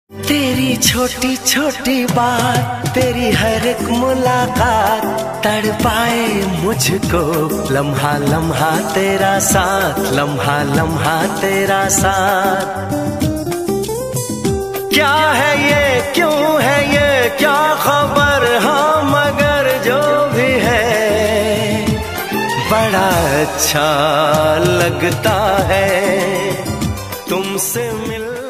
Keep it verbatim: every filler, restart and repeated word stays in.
तेरी छोटी छोटी बात, तेरी हर एक मुलाकात तड़पाए मुझको। लम्हा लम्हा तेरा साथ, लम्हा लम्हा तेरा साथ। क्या है ये, क्यों है ये, क्या खबर, हाँ मगर जो भी है बड़ा अच्छा लगता है तुमसे मिल